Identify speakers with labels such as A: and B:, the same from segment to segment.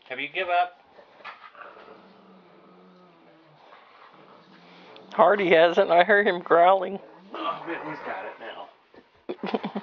A: Have you give up?
B: Hearty hasn't. I heard him growling.
A: Oh, Bentley's got it now.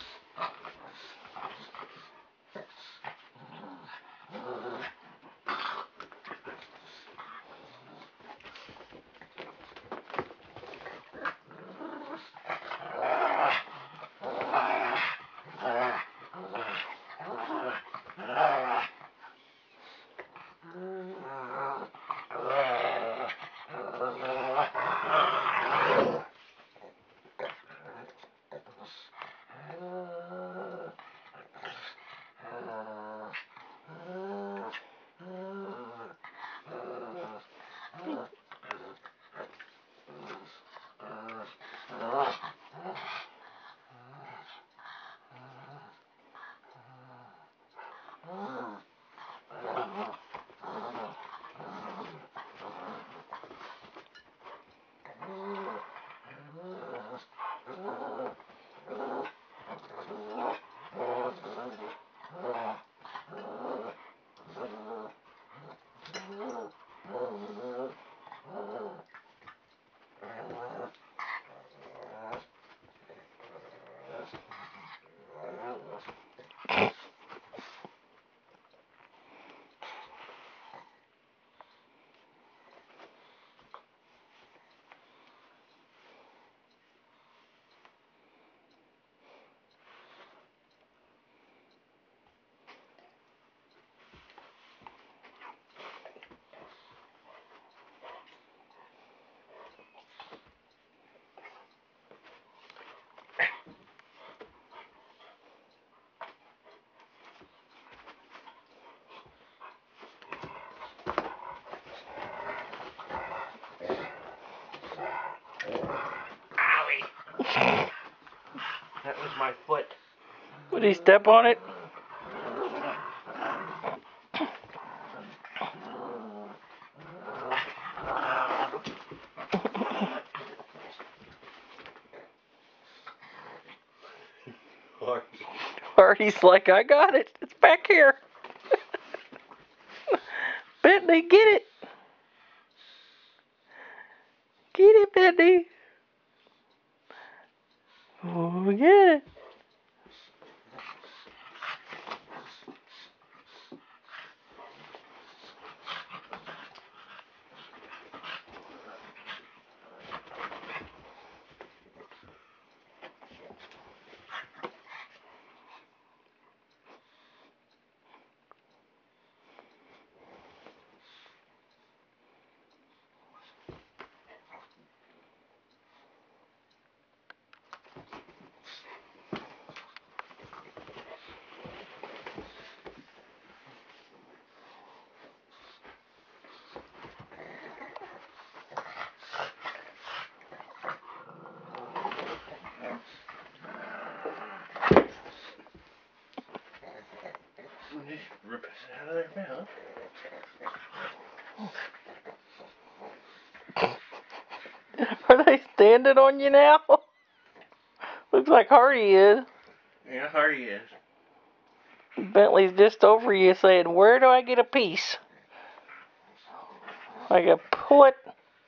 A: That was my foot.
B: Would he step on it? Hearty's like, I got it. It's back here. Bentley, get it. Get it, Bentley. Oh, get it.
A: Just rip it out of their mouth.
B: Are they standing on you now? Looks like Hearty is.
A: Yeah, Hearty is.
B: Bentley's just over you saying, where do I get a piece? I can pull it.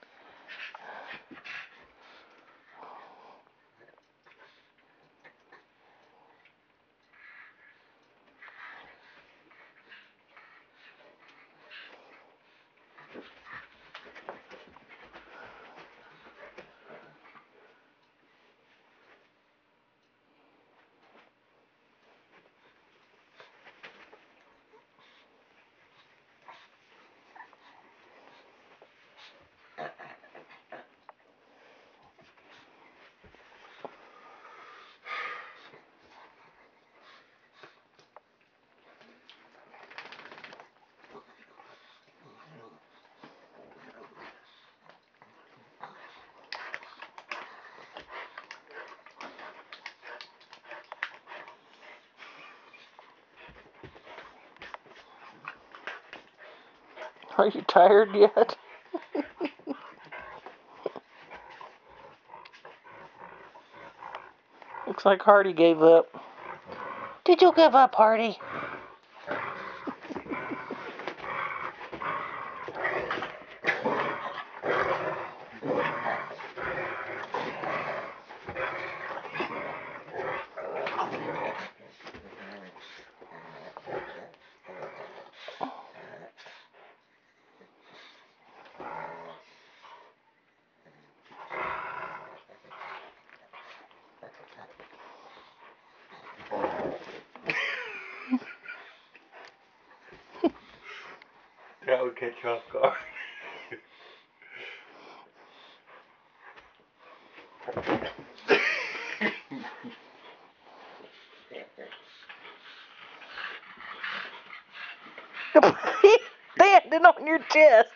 B: Are you tired yet? Looks like Hearty gave up. Did you give up, Hearty?
A: That would catch you off guard.
B: Standing on your chest.